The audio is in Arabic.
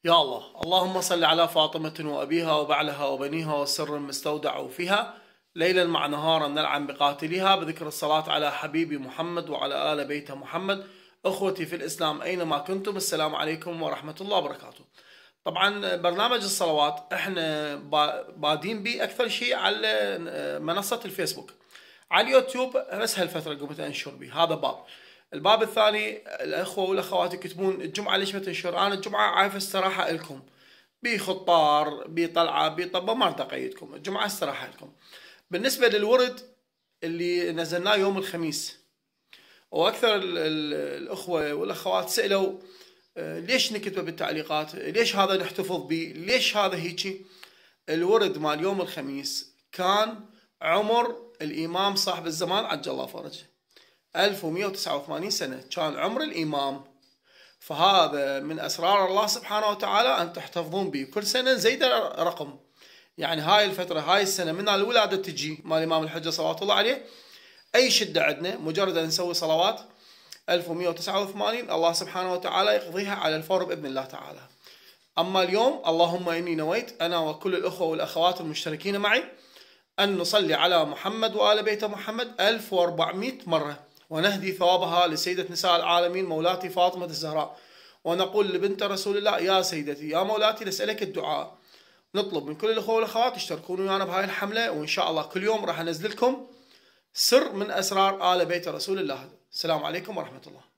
يا الله، اللهم صل على فاطمة وأبيها وبعلها وبنيها والسر المستودع فيها، ليلا مع نهارا نلعن بقاتلها، بذكر الصلاة على حبيبي محمد وعلى آل بيت محمد. أخوتي في الإسلام أينما كنتم، السلام عليكم ورحمة الله وبركاته. طبعا برنامج الصلوات احنا بادين به أكثر شيء على منصة الفيسبوك. على اليوتيوب بس هالفترة قمت أنشر به، هذا باب. الباب الثاني، الأخوة والأخوات يكتبون الجمعة ليش ما تنشر؟ أنا الجمعة عارف استراحة لكم، بخطار بطلعة بطبة، ما أريد أقيدكم، الجمعة استراحة لكم. بالنسبة للورد اللي نزلناه يوم الخميس، وأكثر الأخوة والأخوات سألوا ليش نكتبه بالتعليقات؟ ليش هذا نحتفظ به؟ ليش هذا هيجي؟ الورد مال يوم الخميس كان عمر الإمام صاحب الزمان عجل الله فرجه 1189 سنة كان عمر الإمام. فهذا من أسرار الله سبحانه وتعالى أن تحتفظون به، كل سنة نزيد رقم. يعني هاي الفترة، هاي السنة من الولادة تجي مال الإمام الحجة صلوات الله عليه، أي شدة عندنا مجرد أن نسوي صلوات 1189 الله سبحانه وتعالى يقضيها على الفور بإذن الله تعالى. أما اليوم اللهم إني نويت أنا وكل الأخوة والأخوات المشتركين معي أن نصلي على محمد وآل بيت محمد 1400 مرة، ونهدي ثوابها لسيدة نساء العالمين مولاتي فاطمة الزهراء، ونقول لبنت رسول الله يا سيدتي يا مولاتي نسألك الدعاء. نطلب من كل الأخوة والأخوات يشتركون ويانا بهاي الحملة، وإن شاء الله كل يوم راح أنزل لكم سر من أسرار آل بيت رسول الله. السلام عليكم ورحمة الله.